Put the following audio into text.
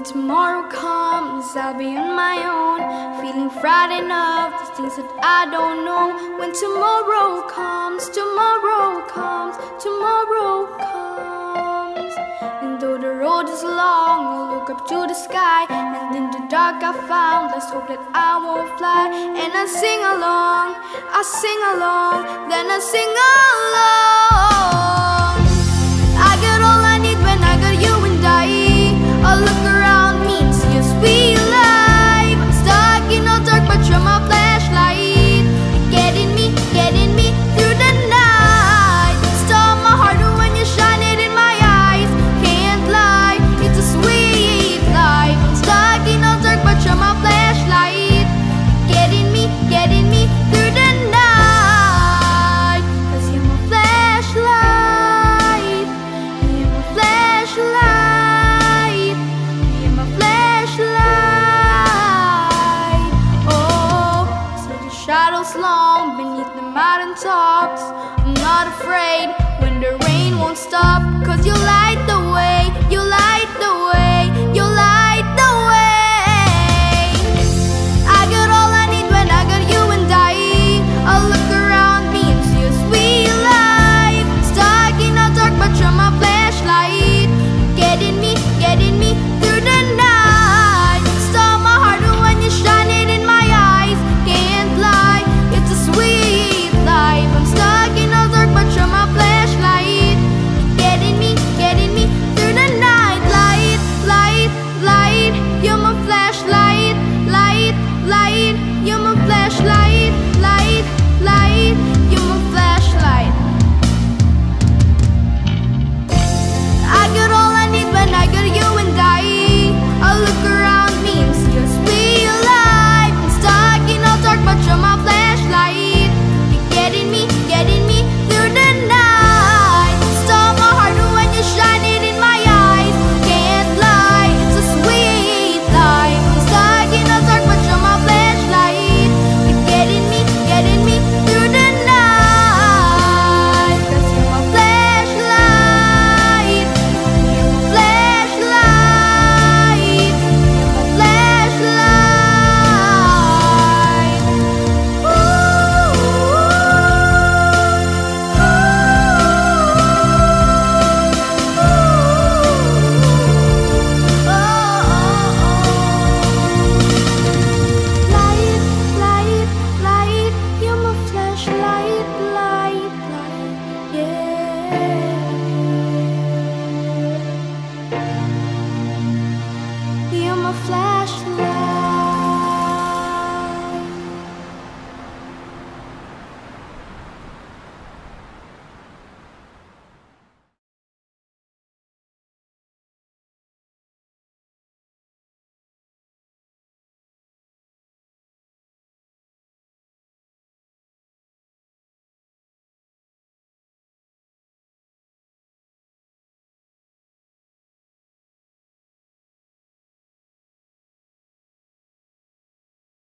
tomorrow comes, I'll be on my own, feeling frightened of the things that I don't know. When tomorrow comes, tomorrow comes, tomorrow comes. And though the road is long, I'll look up to the sky, and in the dark I found, let's hope that I won't fly. And I sing along, then I sing along. I got all I need when I got you and I'll look around me and see a sweet life. I'm stuck in the dark, but you're my flashlight. You're getting me through the night. Stop my heart when you shine it in my eyes. Can't lie, it's a sweet life. I'm stuck in the dark, but you're my flashlight. You're getting me through the night. 'Cause you're my flashlight. You're my flashlight. Shadows long beneath the mountain tops. I'm not afraid when the rain won't stop. 'Cause you light the way, you light the way, you light the way. I got all I need when I got you and I'll look around me and see a sweet life. Stuck in the dark, but you're my flashlight. Getting me through the night. Stop my heart when you shine it in my eyes. Can't lie, it's a sweet life. I'm stuck in the dark, but you're my flashlight. Getting me through the night. Light, light, light, you're my flashlight. Light, light, you're my flashlight. Light, light, you're my flashlight. I got all I need when I got you and I'll look around me and see a sweet life. I'm stuck in the dark, but you're my flashlight. You're getting me through the night. Stop my heart when you shine it in my eyes. Can't lie, it's a sweet life. I'm stuck in the dark, but you're my flashlight. You're getting me through the night. 'Cause you're my flashlight. You're my flashlight. You're my flashlight. Light, light, light, you're my flashlight. Light, light, yeah. You're my flashlight.